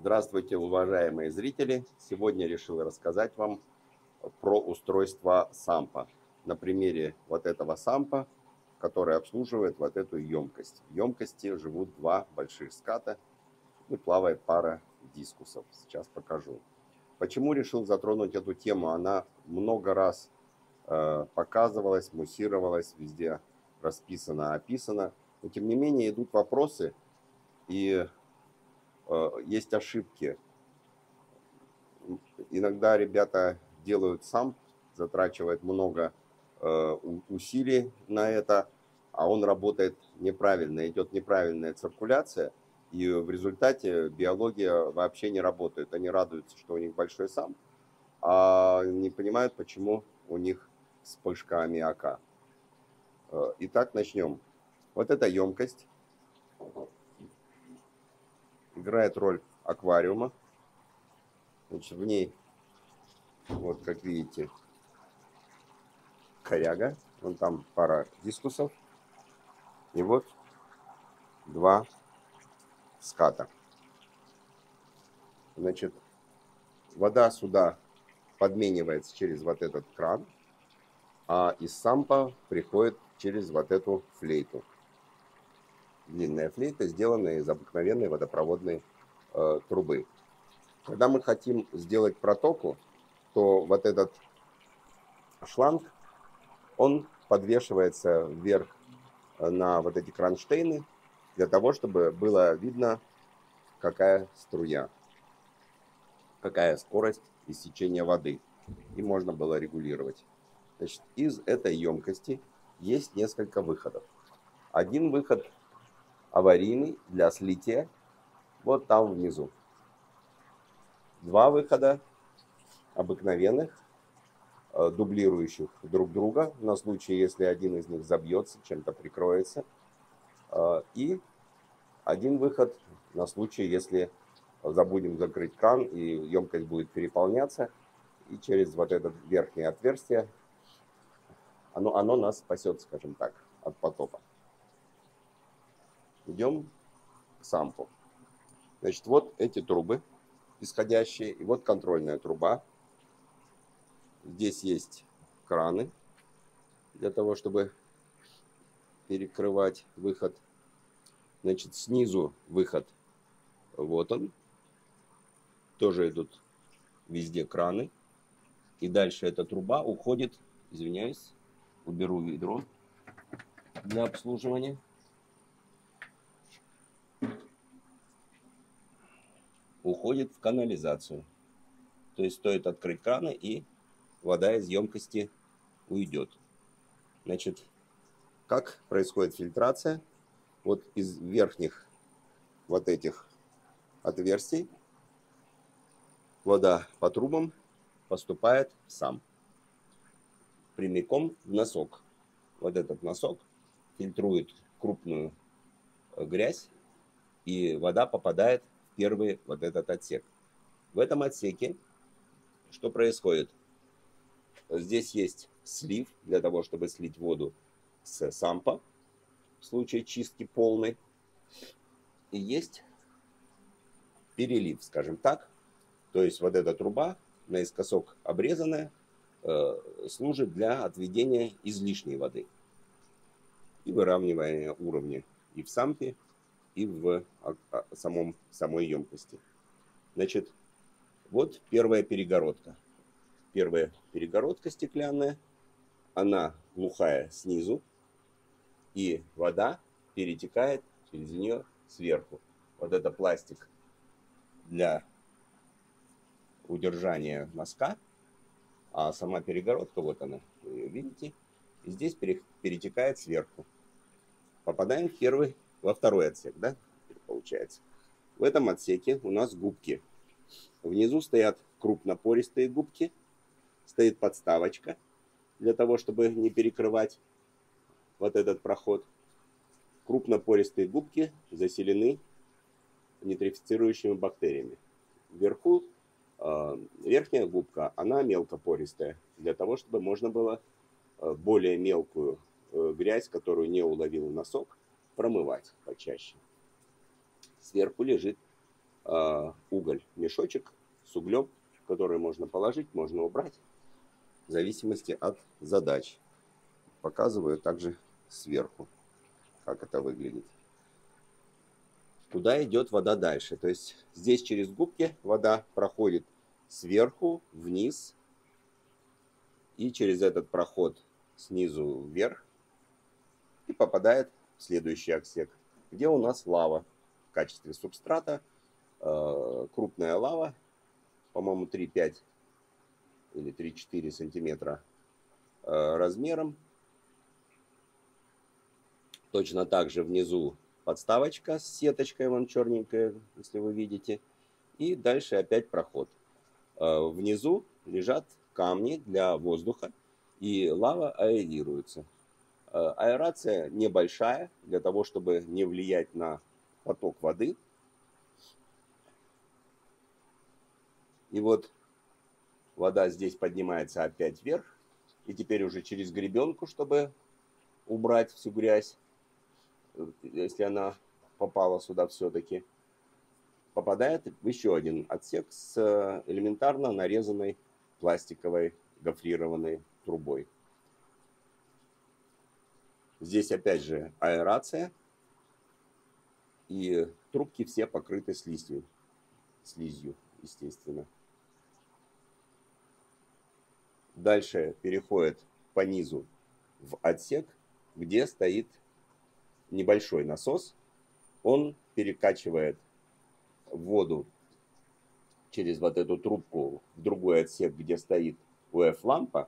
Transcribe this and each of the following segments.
Здравствуйте, уважаемые зрители! Сегодня решил рассказать вам про устройство сампа. На примере вот этого сампа, который обслуживает вот эту емкость. В емкости живут два больших ската и плавает пара дискусов. Сейчас покажу. Почему решил затронуть эту тему? Она много раз показывалась, муссировалась, везде расписана, описана. Но тем не менее идут вопросы и есть ошибки. Иногда ребята делают сам, затрачивают много усилий на это, а он работает неправильно, идет неправильная циркуляция, и в результате биология вообще не работает. Они радуются, что у них большой сам, а не понимают, почему у них вспышка аммиака. Итак, начнем. Вот эта емкость играет роль аквариума. Значит, в ней, вот как видите, коряга, вон там пара дискусов, и вот два ската. Значит, вода сюда подменивается через вот этот кран, а из сампа приходит через вот эту флейту. Длинная флейта, сделанная из обыкновенной водопроводной трубы. Когда мы хотим сделать протоку, то вот этот шланг, он подвешивается вверх на вот эти кронштейны, для того, чтобы было видно, какая струя, какая скорость иссечения воды. И можно было регулировать. Значит, из этой емкости есть несколько выходов. Один выход аварийный для слития, вот там внизу. Два выхода обыкновенных, дублирующих друг друга, на случай, если один из них забьется, чем-то прикроется. И один выход на случай, если забудем закрыть кран и емкость будет переполняться, и через вот это верхнее отверстие оно нас спасет, скажем так, от потопа. Идем к сампу. Значит, вот эти трубы исходящие, и вот контрольная труба. Здесь есть краны для того, чтобы перекрывать выход. Значит, снизу выход, вот он. Тоже идут везде краны. И дальше эта труба уходит, извиняюсь, уберу ведро для обслуживания. Уходит в канализацию. То есть стоит открыть краны, и вода из емкости уйдет. Значит, как происходит фильтрация? Вот из верхних вот этих отверстий вода по трубам поступает в самп, прямиком в носок. Вот этот носок фильтрует крупную грязь, и вода попадает в первый вот этот отсек. В этом отсеке что происходит? Здесь есть слив для того, чтобы слить воду с сампа в случае чистки полной. И есть перелив, скажем так. То есть вот эта труба, наискосок обрезанная, служит для отведения излишней воды и выравнивания уровня и в сампе, и в самой емкости. Значит, вот первая перегородка. Первая перегородка стеклянная, она глухая снизу, и вода перетекает через нее сверху. Вот это пластик для удержания носка, а сама перегородка, вот она, вы ее видите, и здесь перетекает сверху. Попадаем во второй отсек, да, получается. В этом отсеке у нас губки. Внизу стоят крупнопористые губки, стоит подставочка для того, чтобы не перекрывать вот этот проход. Крупнопористые губки заселены нейтрифицирующими бактериями. Вверху верхняя губка, она мелкопористая, для того, чтобы можно было более мелкую грязь, которую не уловил носок, промывать почаще. Сверху лежит уголь, мешочек с углем, который можно положить, можно убрать, в зависимости от задач. Показываю также сверху, как это выглядит. Куда идет вода дальше? То есть здесь через губки вода проходит сверху вниз и через этот проход снизу вверх и попадает в следующий отсек, где у нас лава в качестве субстрата. Крупная лава, по-моему, 3,5 или 3,4 сантиметра размером. Точно так же внизу подставочка с сеточкой, вон черненькая, если вы видите. И дальше опять проход. Внизу лежат камни для воздуха, и лава аэрируется. Аэрация небольшая, для того, чтобы не влиять на поток воды. И вот вода здесь поднимается опять вверх, и теперь уже через гребенку, чтобы убрать всю грязь, если она попала сюда все-таки, попадает в еще один отсек с элементарно нарезанной пластиковой гофрированной трубой. Здесь опять же аэрация, и трубки все покрыты слизью, естественно. Дальше переходит по низу в отсек, где стоит небольшой насос. Он перекачивает воду через вот эту трубку в другой отсек, где стоит УФ-лампа,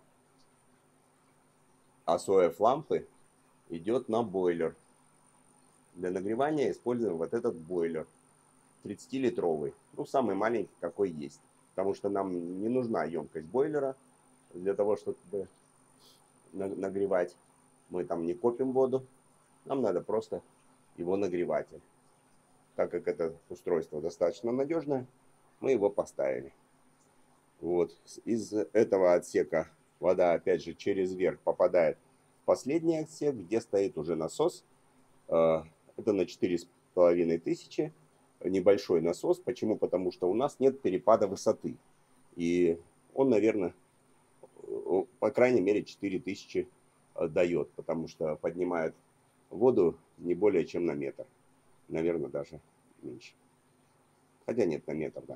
а с УФ-лампы идет на бойлер. Для нагревания используем вот этот бойлер 30-литровый, ну самый маленький какой есть, потому что нам не нужна емкость бойлера для того, чтобы нагревать. Мы там не копим воду, нам надо просто его нагревать. Так как это устройство достаточно надежное, мы его поставили. Вот. Из этого отсека вода опять же через верх попадает в последний отсек, где стоит уже насос. Это на 4500, небольшой насос. Почему? Потому что у нас нет перепада высоты. И он, наверное, по крайней мере 4000 дает, потому что поднимает воду не более чем на метр. Наверное, даже меньше. Хотя нет, на метр, да.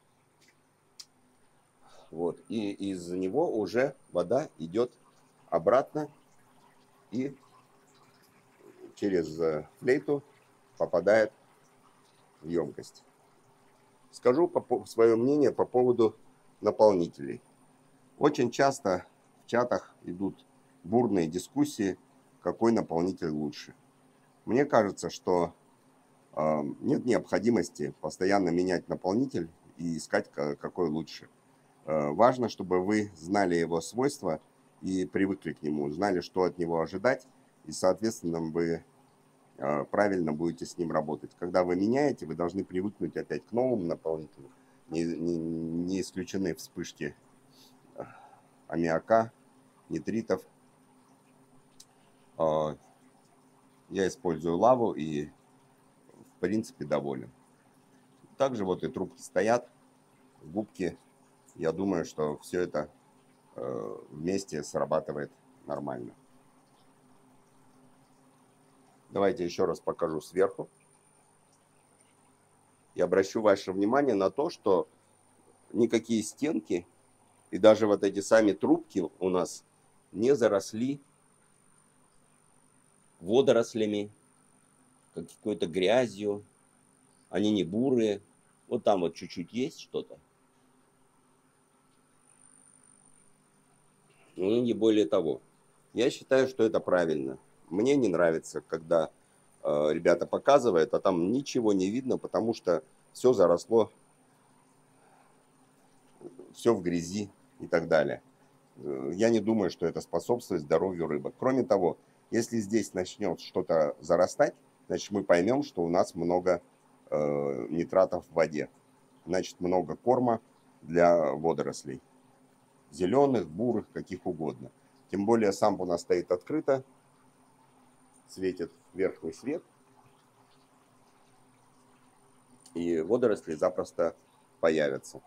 Вот. И из него уже вода идет обратно и через флейту попадает в емкость. Скажу свое мнение по поводу наполнителей. Очень часто в чатах идут бурные дискуссии, какой наполнитель лучше. Мне кажется, что нет необходимости постоянно менять наполнитель и искать, какой лучше. Важно, чтобы вы знали его свойства и привыкли к нему, знали, что от него ожидать, и, соответственно, вы правильно будете с ним работать. Когда вы меняете, вы должны привыкнуть опять к новому наполнителю. Не исключены вспышки аммиака, нитритов. Я использую лаву и, в принципе, доволен. Также вот и трубки стоят, губки. Я думаю, что все это вместе срабатывает нормально. Давайте еще раз покажу сверху. И обращу ваше внимание на то, что никакие стенки и даже вот эти сами трубки у нас не заросли водорослями, какой-то грязью. Они не бурые. Вот там вот чуть-чуть есть что-то. Ну, не более того. Я считаю, что это правильно. Мне не нравится, когда ребята показывают, а там ничего не видно, потому что все заросло, все в грязи и так далее. Я не думаю, что это способствует здоровью рыбы. Кроме того, если здесь начнет что-то зарастать, значит мы поймем, что у нас много нитратов в воде. Значит, много корма для водорослей. Зеленых, бурых, каких угодно. Тем более сам у нас стоит открыто, светит верхний свет. и водоросли запросто появятся.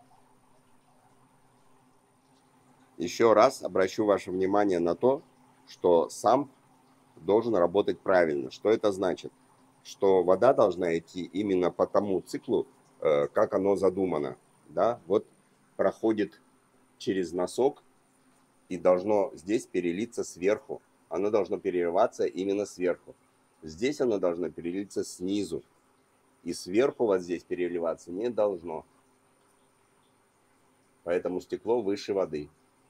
Еще раз обращу ваше внимание на то, что самп должен работать правильно. Что это значит? Что вода должна идти именно по тому циклу, как оно задумано. Да? Вот проходит через носок и должно здесь перелиться сверху. Оно должно переливаться именно сверху. Здесь оно должно перелиться снизу. И сверху вот здесь переливаться не должно. Поэтому стекло выше воды.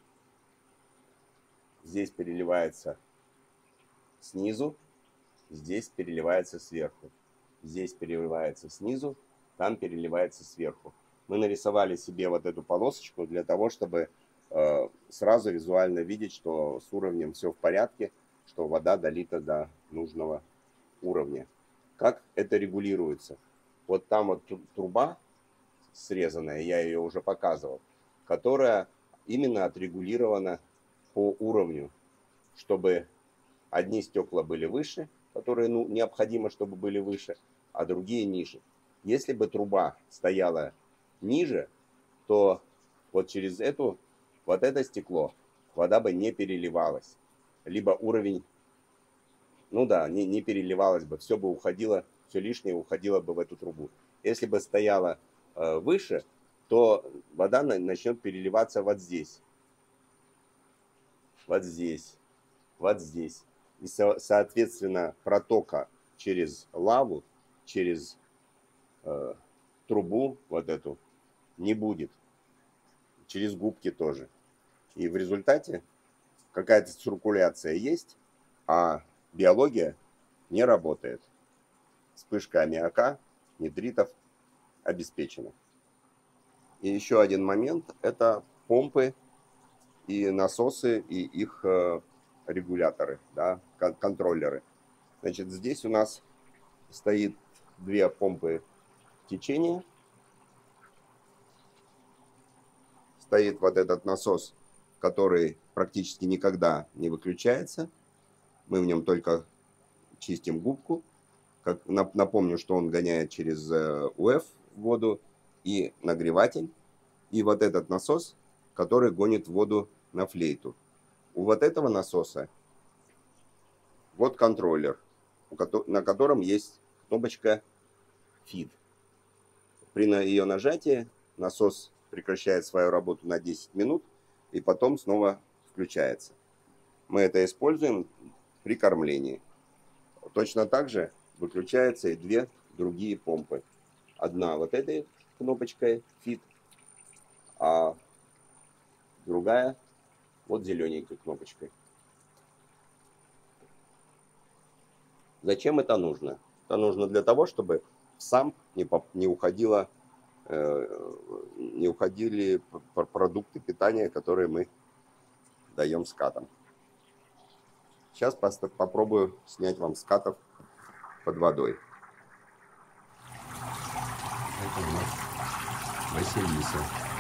Здесь переливается снизу, здесь переливается сверху. Здесь переливается снизу, там переливается сверху. Мы нарисовали себе вот эту полосочку для того, чтобы сразу визуально видеть, что с уровнем все в порядке, что вода долита до нужного уровня. Как это регулируется? Вот там вот труба срезанная, я ее уже показывал, которая именно отрегулирована по уровню, чтобы одни стекла были выше, которые необходимо, чтобы были выше, а другие ниже. Если бы труба стояла ниже, то вот через вот это стекло вода бы не переливалась. Либо уровень, не переливалась бы, все бы уходило, все лишнее уходило бы в эту трубу. Если бы стояла выше, то вода начнет переливаться вот здесь. Вот здесь. Вот здесь. И, соответственно, протока через лаву, через трубу вот эту не будет. Через губки тоже. И в результате какая-то циркуляция есть, а биология не работает. Вспышка аммиака, нитритов обеспечена. И еще один момент – это помпы и насосы, и их регуляторы, да, контроллеры. Значит, здесь у нас стоит две помпы течения. Стоит вот этот насос, который практически никогда не выключается. Мы в нем только чистим губку. Напомню, что он гоняет через УФ воду и нагреватель. И вот этот насос, который гонит воду на флейту. У вот этого насоса вот контроллер, на котором есть кнопочка Feed. При ее нажатии насос прекращает свою работу на 10 минут и потом снова включается. Мы это используем при кормлении. Точно так же выключаются и две другие помпы. Одна вот этой кнопочкой Feed, а другая вот зелененькой кнопочкой. Зачем это нужно? Это нужно для того, чтобы в самп не уходили продукты питания, которые мы даем скатам. Сейчас попробую снять вам скатов под водой. Это у нас Василиса.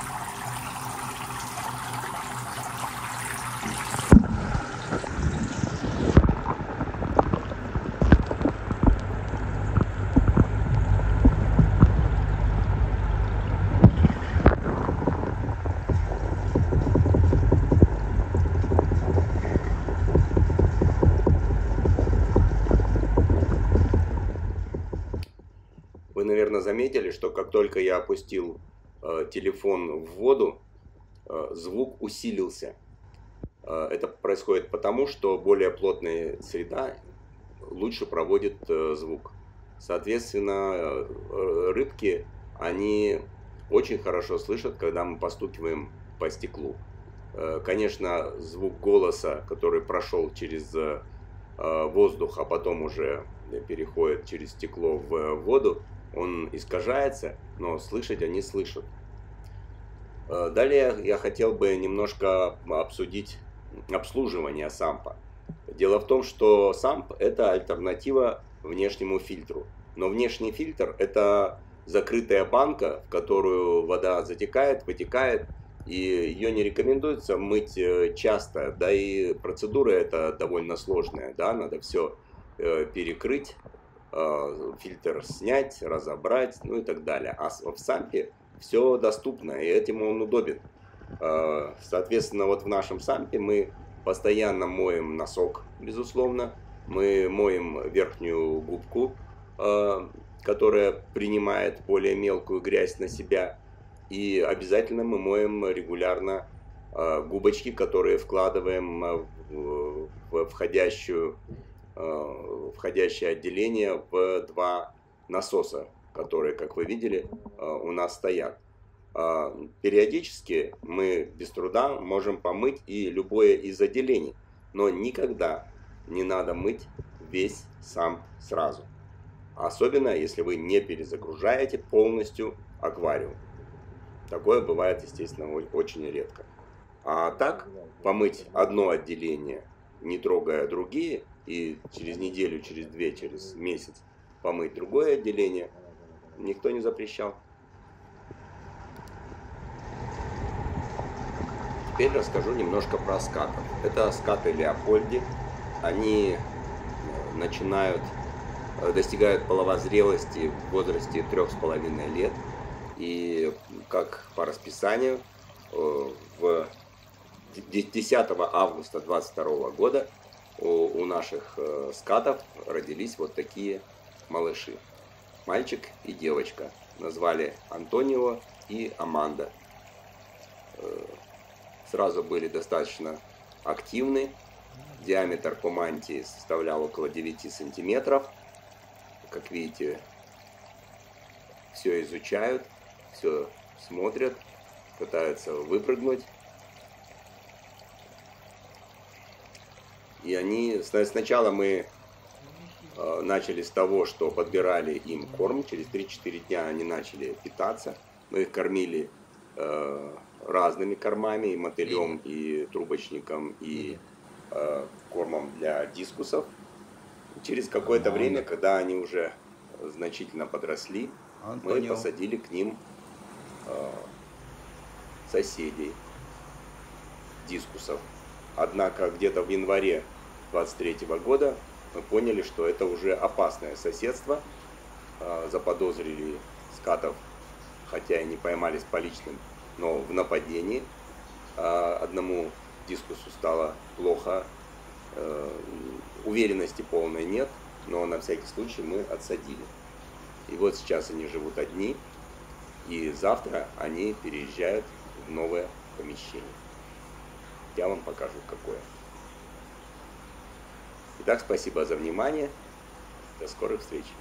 Вы, наверное, заметили, что как только я опустил телефон в воду, звук усилился. Это происходит потому, что более плотная среда лучше проводит звук. Соответственно, рыбки, они очень хорошо слышат, когда мы постукиваем по стеклу. Конечно, звук голоса, который прошел через воздух, а потом уже переходит через стекло в воду, он искажается, но слышать они слышат. Далее я хотел бы немножко обсудить обслуживание сампа. Дело в том, что самп – это альтернатива внешнему фильтру. Но внешний фильтр – это закрытая банка, в которую вода затекает, вытекает, и ее не рекомендуется мыть часто, да и процедура эта довольно сложная, да, надо все перекрыть, фильтр снять, разобрать, ну и так далее. А в сампе все доступно, и этим он удобен. Соответственно, вот в нашем сампе мы постоянно моем носок, безусловно. Мы моем верхнюю губку, которая принимает более мелкую грязь на себя. И обязательно мы моем регулярно губочки, которые вкладываем в входящее отделение в два насоса, которые, как вы видели, у нас стоят. Периодически мы без труда можем помыть и любое из отделений, но никогда не надо мыть весь самп сразу. Особенно, если вы не перезагружаете полностью аквариум. Такое бывает, естественно, очень редко. А так, помыть одно отделение, не трогая другие, и через неделю, через две, через месяц помыть другое отделение, никто не запрещал. Теперь расскажу немножко про скатов. Это скаты Леопольди. Они достигают половозрелости в возрасте 3,5 лет. И как по расписанию, 10 августа 2022 года у наших скатов родились вот такие малыши. Мальчик и девочка. Назвали Антонио и Аманда. Сразу были достаточно активны. Диаметр по мантии составлял около 9 сантиметров. Как видите, все изучают, все смотрят, пытаются выпрыгнуть. И они, сначала мы начали с того, что подбирали им корм. Через 3-4 дня они начали питаться. Мы их кормили разными кормами, и мотылем, и трубочником, и кормом для дискусов. Через какое-то время, когда они уже значительно подросли, мы посадили к ним соседей, дискусов. Однако где-то в январе 23 года мы поняли, что это уже опасное соседство. Заподозрили скатов, хотя и не поймались по личным, но в нападении. Одному дискусу стало плохо, уверенности полной нет, но на всякий случай мы отсадили. И вот сейчас они живут одни, и завтра они переезжают в новое помещение. Я вам покажу, какое. Итак, спасибо за внимание. До скорых встреч.